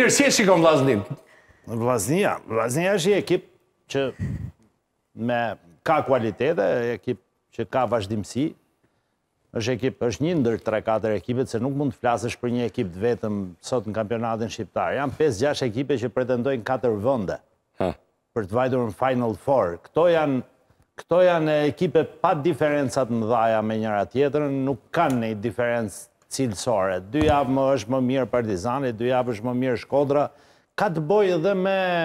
Mirë, si e shikon Vllaznin? Vllaznia është një ekip që ka kualitete, ekip që ka vazhdimsi. Është një ndër 3-4 ekipet, se nuk mund të flasësh për një ekip të vetëm sot në kampionatin shqiptar. Janë 5-6 ekipe që pretendojnë 4 vende për të vajtur në Final Four. Këto janë ekipe pa diferencat më dhaja me njëra tjetrën, nuk kanë një diferencë cilësore. 2 javë më është më mirë Partizani, 2 javë është më mirë Shkodra. Ka të bojë edhe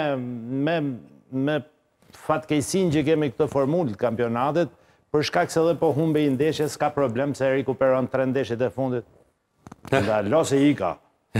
me fatkeqësinë që kemi këtë formulë të kampionatit, për shkak se edhe po humbe i ndeshje, s'ka problem se rikuperon 3 ndeshjet e fundit. Nga lose i ka.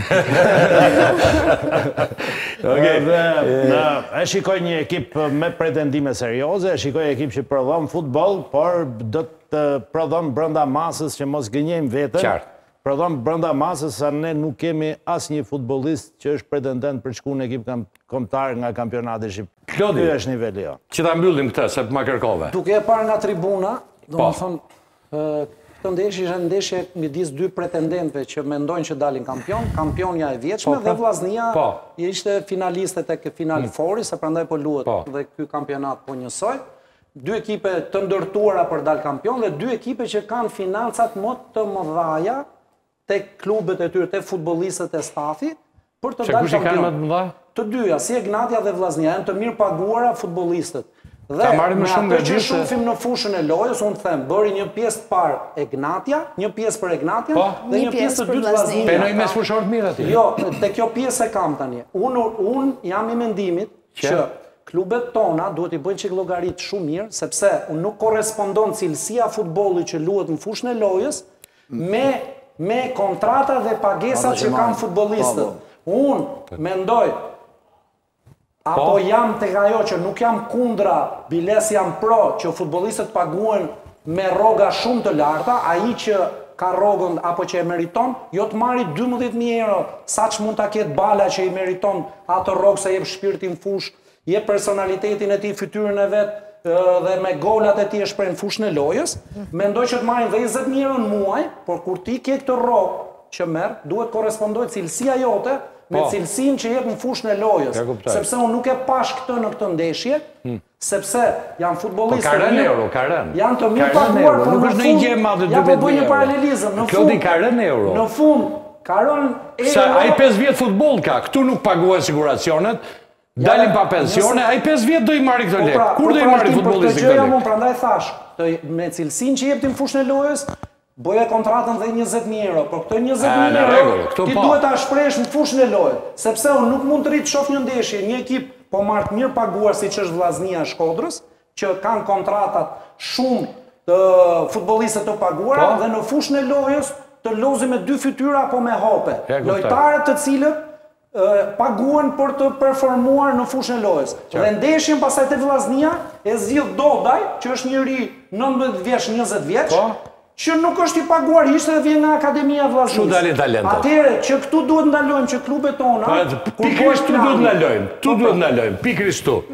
E shikoj një ekip me pretendime serioze, e shikoj ekip që prodhon futboll, por do të prodhon brenda masës që mos gënjejmë vetën. Prodhon brenda masës sa ne nuk kemi asnjë futbollist që është pretendent për shku në ekip kombëtar nga kampionati shqiptar. Klodi, ky është niveli jo. Që ta mbyllim këtë, se ma kërkove. Duke e parë nga tribuna, domethënë, këtë ndeshje ishte ndeshje midis 2 pretendentëve që mendojnë që dalin kampion, kampionja e vjetshme dhe Vllaznia ishte finaliste tek Final Fouri, se prandaj po luhet dhe ky kampionat po njësoj. 2 ekipe të ndërtuara për dal kampion dhe 2 ekipe që kanë financat më të mëdha tek klubet e tyre, tek futbollistët e stafi për të dalë kampion. Kanë më të mëdha? Të dyja, si Egnatia dhe Vllaznia, janë të mirë paguara futbollistët. Dhe me atë që shohim në fushën e lojës, unë them, bëri një pjesë të parë Egnatia, një pjesë për Egnatia dhe një pjesë të dytë Vllaznia. Penoj mes fushorët mirë aty. Jo, te kjo pjesë e kam tani. Unë jam i mendimit që klubet tona duhet i bëjnë çik llogarit shumë mirë, sepse nuk korrespondon cilësia futbollit që luhet në fushën e lojës me kontrata dhe pagesat që kanë futbollistët. Unë mendoj, apo jam tek ajo që nuk jam kundra, biles jam pro që futbollistët paguen me rroga shumë të larta, ai që ka rrogën apo që e meriton, jo të marri 12.000 euro, sa që mund ta ketë bala që i meriton atë rrogë se jep shpirtin fush, jep personalitetin e tij, fytyrën e vet dhe me golat e tij e shpreh në fushën e lojës, mendoj që të marrin 20.000 euro në muaj, por kur ti ke këtë rrogë që merr, duhet korrespondoj cilësia jote me cilësinë që jep në fushën e lojës. Sepse unë nuk e pash këtë në këtë ndeshje, sepse janë futbollistë. Ka rënë euro, ka rënë. Janë të mirë paguar, por nuk është në një gjë e madhe 12.000 euro. Ja po bëj një paralelizëm. Klodi ka rënë euro. Në fund ka rënë euro. Sa ai 5 vjet futboll ka, këtu nuk paguhen siguracionet, dalin pa pensione, ai 5 vjet do i marri këto lekë. Kur do i marri futbollisti këto lekë? Unë prandaj thash, me cilësinë që jep ti në fushën e lojës, bëje kontratën dhe 20.000 euro, por këto 20.000 euro ti duhet ta shprehësh në fushën e lojës, sepse unë nuk mund të rrit të shoh një ndeshje, një ekip po marr të mirë paguar siç është Vllaznia e Shkodrës, që kanë kontratat shumë të futbollistët të paguara dhe në fushën e lojës të lozin me 2 fytyra apo me hope. Lojtarët të cilët paguhen për të performuar në fushën e lojës. Dhe ndeshjen pasaj te Vllaznia e zgjidh Dodaj, që është njëri 19 vjeç, 20 vjeç, që nuk është i paguar, ishte dhe vjen nga Akademia Vllaznisë. Çu dalin talentet. Atëherë që këtu duhet ndalojmë që klubet tona, pikërisht tu duhet ndalojmë. Tu duhet ndalojmë, pikërisht tu.